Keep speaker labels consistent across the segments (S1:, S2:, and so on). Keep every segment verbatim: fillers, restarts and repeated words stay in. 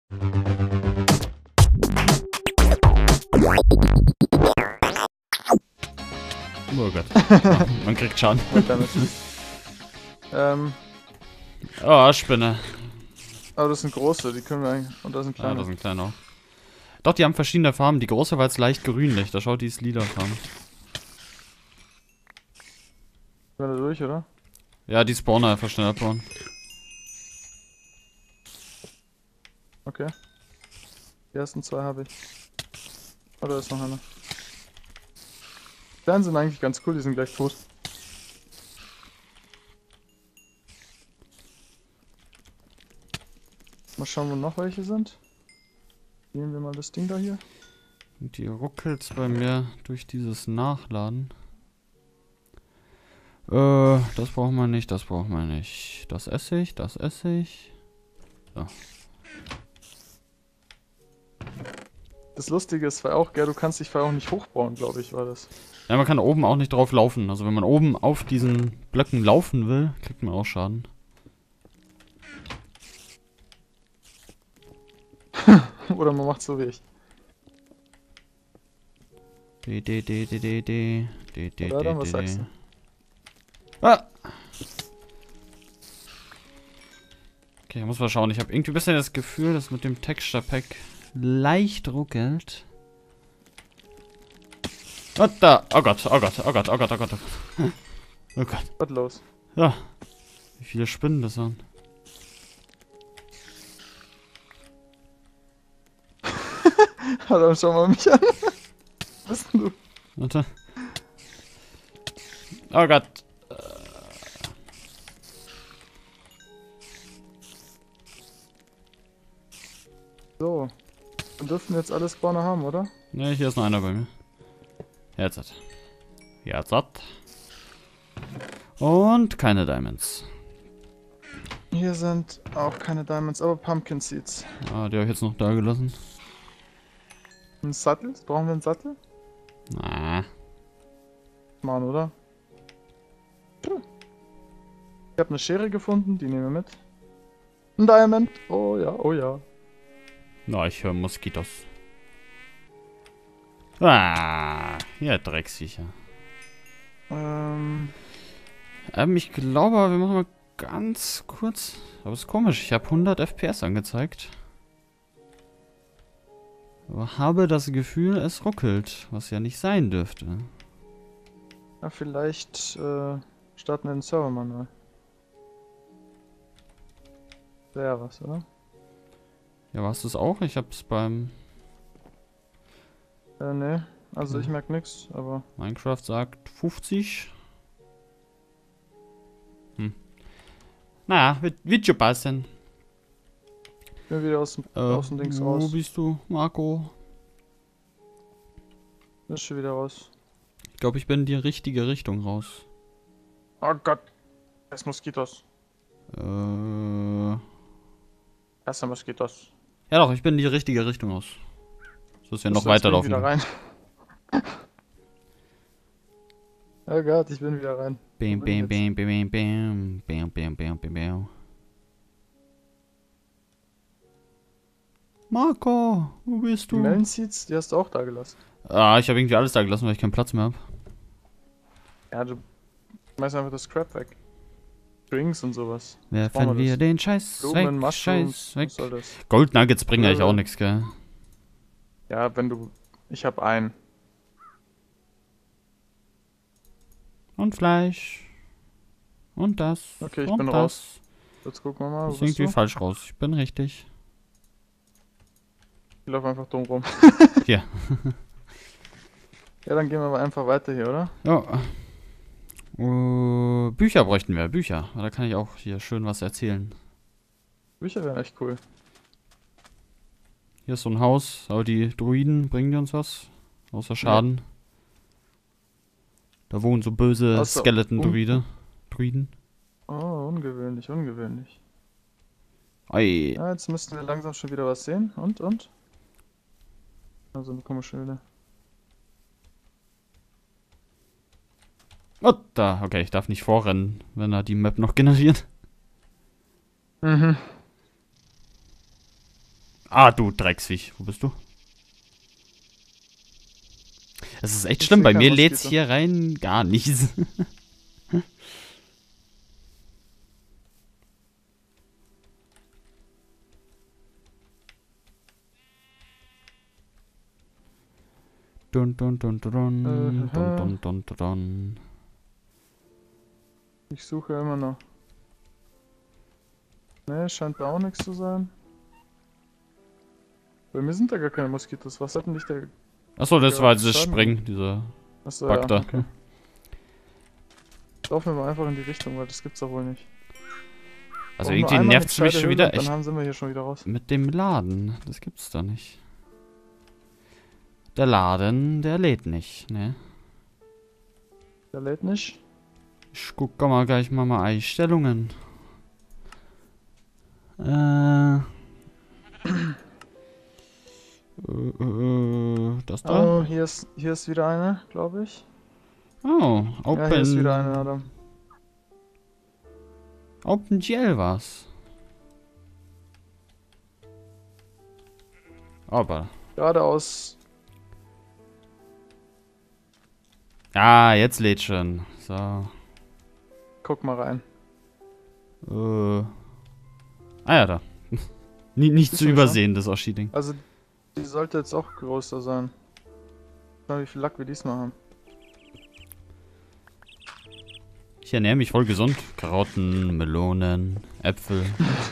S1: Oh Gott. Ja, man kriegt Schaden.
S2: ähm,
S1: Oh, Spinne.
S2: aber das sind große, die können wir eigentlich. Und das sind
S1: Ah,
S2: kleine.
S1: das sind kleine auch. Doch, die haben verschiedene Farben. Die große war jetzt leicht grünlich. Da schaut die ist lila Farben.
S2: Sind wir da durch, oder?
S1: Ja, die Spawner einfach schneller bauen.
S2: Okay. Die ersten zwei habe ich. Oh, da ist noch einer. Die kleinen sind eigentlich ganz cool, die sind gleich tot. Mal schauen, wo noch welche sind. Nehmen wir mal das Ding da hier.
S1: Und die ruckelt's bei mir durch dieses Nachladen. Äh, das braucht man nicht, das braucht man nicht. Das esse ich, das esse ich. So.
S2: Das Lustige ist zwar auch, gell, du kannst dich vorher auch nicht hochbauen, glaube ich, war das.
S1: Ja, man kann oben auch nicht drauf laufen. Also wenn man oben auf diesen Blöcken laufen will, kriegt man auch Schaden.
S2: Oder man macht so wie ich.
S1: D, D, D, D, D, D, D, D,
S2: Oder dann,
S1: D,
S2: was sagst
S1: D.
S2: du?
S1: Ah! Okay, ich muss mal schauen. Ich habe irgendwie ein bisschen das Gefühl, dass mit dem Texture Pack leicht ruckelt. Oh, da. Oh Gott, oh Gott, oh Gott, oh Gott, oh Gott. Oh Gott.
S2: Was los?
S1: Ja. Wie viele Spinnen das waren.
S2: Dann schau mal mich an. Was bist denn du?
S1: Warte. Oh Gott.
S2: So. Dann dürften wir jetzt alle Spawner haben, oder?
S1: Ne, hier ist noch einer bei mir. Jetzt hat. Jetzt hat. Und keine Diamonds.
S2: Hier sind auch keine Diamonds, aber Pumpkin Seeds.
S1: Ah, die habe ich jetzt noch da gelassen.
S2: Ein Sattel? Brauchen wir einen Sattel?
S1: Na.
S2: Mann, oder? Ich habe eine Schere gefunden, die nehmen wir mit. Ein Diamond. Oh ja, oh ja.
S1: Na, ich höre Moskitos. Ah, ja, Drecksviecher.
S2: Ähm,
S1: Ähm, ich glaube, wir machen mal ganz kurz. Aber ist komisch, ich habe hundert F P S angezeigt. Aber habe das Gefühl, es ruckelt, was ja nicht sein dürfte.
S2: ja, vielleicht äh, starten wir den Server mal neu. Wäre was, oder?
S1: Ja, warst du es auch? Ich hab's beim
S2: Äh, ne. Also
S1: Hm.
S2: ich merke nichts, aber.
S1: Minecraft sagt fünfzig. Hm. Naja, wird, wird schon passen.
S2: Ich bin wieder aus dem,
S1: Äh,
S2: aus dem Dings
S1: wo
S2: raus.
S1: bist du, Marco?
S2: Ist schon wieder raus.
S1: Ich glaube, ich bin in die richtige Richtung raus.
S2: Oh Gott. Es Moskitos.
S1: Äh.
S2: Erster Moskitos.
S1: Ja doch, ich bin in die richtige Richtung raus. So ist ja noch weiterlaufen.
S2: Wieder rein. Oh Gott, ich bin wieder rein.
S1: Bam,
S2: Wo bin
S1: bam,
S2: ich
S1: bam, bam, bam, bam, bam, bam, bam, bam. Marco, wo bist
S2: Die
S1: du?
S2: Melon Seeds, die hast du auch da gelassen.
S1: Ah, ich habe irgendwie alles da gelassen, weil ich keinen Platz mehr habe.
S2: Ja, du schmeißt einfach das Crap weg. Drinks und sowas.
S1: Werfen
S2: brauchen wir
S1: wir
S2: das?
S1: den Scheiß
S2: Blumen,
S1: weg,
S2: Mushrooms,
S1: Scheiß weg.
S2: was soll das?
S1: Gold Nuggets bringen eigentlich
S2: Ja,
S1: auch
S2: ja.
S1: nichts, gell?
S2: Ja, wenn du... Ich hab einen.
S1: Und Fleisch. Und das.
S2: Okay, ich
S1: und
S2: bin
S1: das.
S2: raus. Jetzt gucken wir mal,
S1: Das
S2: wo
S1: ist
S2: bist
S1: irgendwie
S2: du?
S1: falsch raus. Ich bin richtig.
S2: Ich laufe einfach dumm rum.
S1: Hier.
S2: Ja, dann gehen wir aber einfach weiter hier, oder?
S1: Ja. Uh, Bücher bräuchten wir, Bücher. Da kann ich auch hier schön was erzählen.
S2: Bücher wären echt cool.
S1: Hier ist so ein Haus, aber die Druiden bringen die uns was? Außer Schaden. Da wohnen so böse
S2: Außer
S1: Skeleton-Druide. Druiden.
S2: Oh, ungewöhnlich, ungewöhnlich.
S1: Ei.
S2: Ja, jetzt müssten wir langsam schon wieder was sehen. Und, und? Also eine komische Höhle.
S1: Oh, da. Okay, ich darf nicht vorrennen, wenn er die Map noch generiert.
S2: Mhm.
S1: Ah, du Drecksviech. Wo bist du? Es ist echt
S2: Ich
S1: schlimm.
S2: seh
S1: Bei
S2: kein
S1: mir lädt's
S2: Moskito.
S1: hier rein gar nichts. Dun, dun, dun, dun, dun,
S2: Äh,
S1: dun, dun, dun, dun, dun.
S2: Ich suche immer noch. Ne, scheint da auch nichts zu sein. Bei mir sind da gar keine Moskitos. Was hat denn dich da...
S1: Achso, das
S2: Ja,
S1: war dieses
S2: Schaden.
S1: Springen, dieser
S2: Achso,
S1: Bug
S2: ja,
S1: da.
S2: okay. Laufen wir mal einfach in die Richtung, weil das gibt's doch wohl nicht.
S1: Also
S2: Brauchen nur
S1: irgendwie
S2: einmal eine
S1: nervt's mich
S2: gescheite
S1: schon
S2: Höhle
S1: wieder
S2: und
S1: echt
S2: Dann haben, sind wir hier schon wieder raus.
S1: mit dem Laden. Das gibt's doch nicht. Der Laden, der lädt nicht, ne?
S2: Der lädt nicht.
S1: Ich guck mal gleich mal mal Einstellungen. Äh. äh, äh, das da?
S2: Oh, hier ist, hier ist wieder eine, glaube ich.
S1: Oh, Open.
S2: Ja, hier ist wieder eine, Adam.
S1: OpenGL war's. Aber.
S2: Geradeaus.
S1: Ah, jetzt lädt schon. So.
S2: Guck mal rein.
S1: Äh. Ah ja, da. Nie, nicht
S2: Ist
S1: zu
S2: schon
S1: übersehen, das Oschi-Ding.
S2: Also, die sollte jetzt auch größer sein. Schau mal, wie viel Lack wir diesmal haben.
S1: Ich ernähre mich voll gesund. Karotten, Melonen, Äpfel.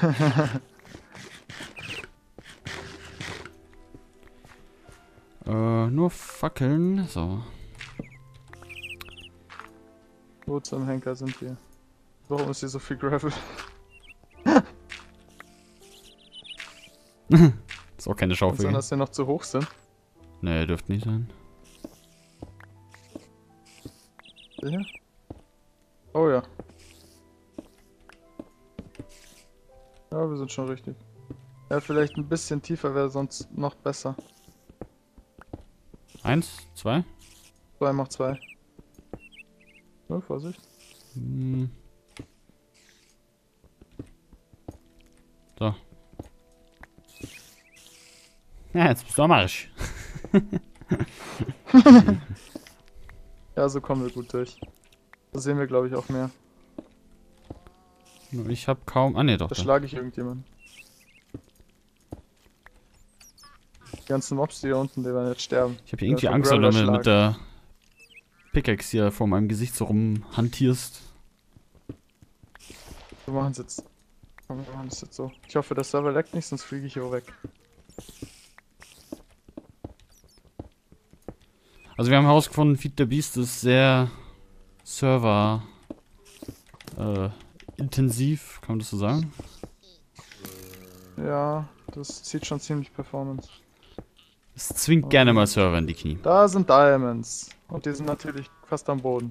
S1: äh, nur Fackeln. So.
S2: Wo zum Henker sind wir? Warum ist hier so viel Gravel?
S1: Ist auch keine
S2: Kann
S1: Schaufel.
S2: sein,
S1: gell?
S2: dass wir noch zu hoch sind.
S1: Nee, dürfte nicht sein.
S2: Der hier? Oh ja. Ja, wir sind schon richtig. Ja, vielleicht ein bisschen tiefer wäre sonst noch besser.
S1: Eins, zwei.
S2: zwei macht zwei. Oh, Vorsicht.
S1: Hm. So. Ja, jetzt bist du am Arsch.
S2: Ja, so kommen wir gut durch. So sehen wir, glaube ich, auch mehr.
S1: Nur ich habe kaum. Ah, ne, doch.
S2: Da
S1: Da.
S2: schlage ich irgendjemanden. Die ganzen Mobs, die da unten, die werden jetzt sterben.
S1: Ich habe hier irgendwie
S2: Ja, vom
S1: Angst, wenn du
S2: Graveler
S1: mit, mit der Pickaxe hier vor meinem Gesicht so rumhantierst.
S2: Wir machen es jetzt. Komm, wir machen es jetzt so. Ich hoffe, der Server leckt nicht, sonst fliege ich hier weg.
S1: Also wir haben herausgefunden, Feed the Beast ist sehr Server äh, intensiv, kann man das so sagen?
S2: Ja, das zieht schon ziemlich Performance.
S1: Es zwingt gerne mal Server in die Knie.
S2: Da sind Diamonds. Und die sind natürlich fast am Boden.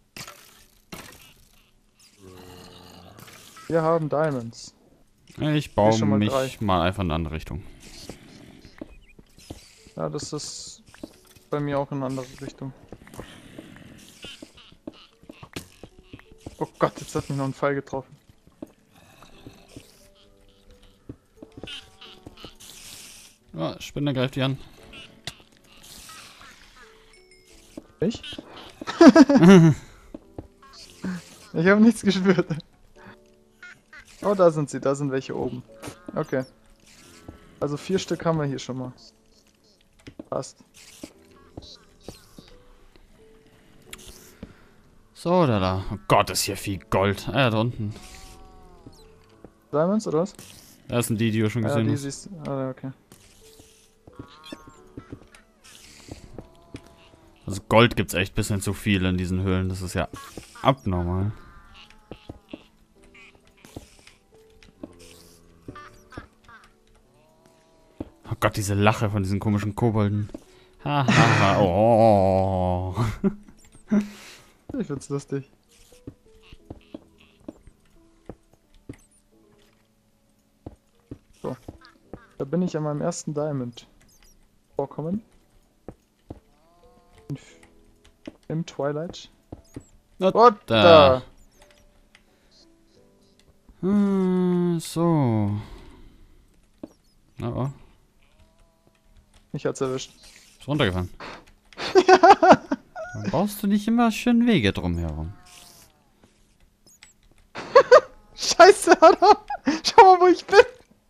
S2: Wir haben Diamonds.
S1: Ich baue
S2: schon mal
S1: mich
S2: drei.
S1: mal einfach in eine andere Richtung.
S2: Ja, das ist bei mir auch in eine andere Richtung. Oh Gott, jetzt hat mich noch ein Pfeil getroffen.
S1: Oh, Spinne greift die an.
S2: Ich? Ich habe nichts gespürt. Oh, da sind sie, da sind welche oben. Okay. Also vier Stück haben wir hier schon mal. Passt.
S1: So, da, da. Oh Gott, ist hier viel Gold. Ah, ja, da unten.
S2: Diamonds oder was?
S1: Das sind die, die du schon
S2: Ja,
S1: gesehen
S2: die
S1: hast.
S2: siehst du. Ah, okay.
S1: Also Gold gibt's echt bisschen zu viel in diesen Höhlen. Das ist ja abnormal. Oh Gott, diese Lache von diesen komischen Kobolden. Ha, ha, ha. Oh.
S2: Ich find's lustig. So. Da bin ich an meinem ersten Diamond. Vorkommen. In F- Im Twilight.
S1: Na,
S2: What
S1: da.
S2: the?
S1: Hm, so. Na, oh.
S2: Mich hat's erwischt.
S1: Ist runtergefallen. Dann baust du nicht immer schön Wege drumherum.
S2: Scheiße, Adam! Schau mal, wo ich bin!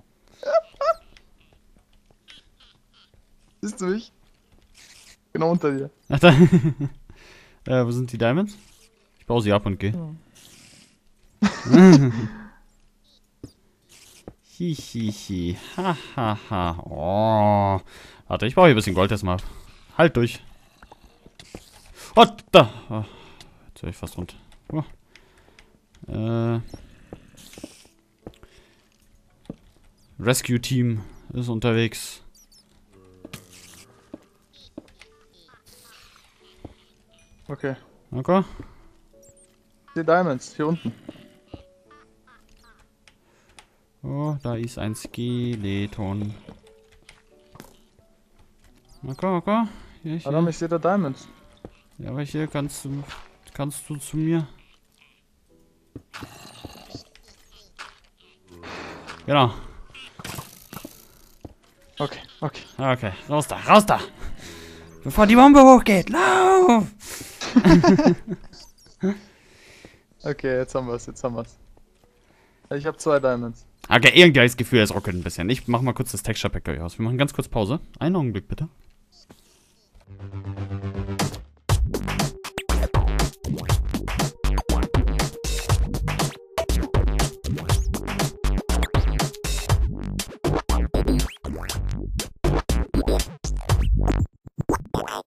S2: Siehst du mich? Genau unter dir.
S1: Ach da. äh, wo sind die Diamonds? Ich baue sie ab und gehe. Hihihi. Hahaha. Oh. Warte, ich baue hier ein bisschen Gold erstmal ab. Halt durch. Oh, da. Oh, jetzt höre ich fast runter. Oh. Äh. Rescue Team ist unterwegs.
S2: Okay.
S1: Okay.
S2: Die Diamonds, hier unten.
S1: Oh, da ist ein Skeleton. Okay, okay. Hier, hier.
S2: Adam, ich sehe da Diamonds.
S1: Ja, aber hier kannst du, kannst du zu mir. Genau.
S2: Okay, okay.
S1: Okay, raus da, raus da! Bevor die Bombe hochgeht, lauf!
S2: Okay, jetzt haben wir's, jetzt haben wir's. Ich habe zwei Diamonds.
S1: Okay, irgendwie habe ich das Gefühl, es ruckelt ein bisschen. Ich mach mal kurz das Texture Pack aus. Wir machen ganz kurz Pause. Einen Augenblick bitte.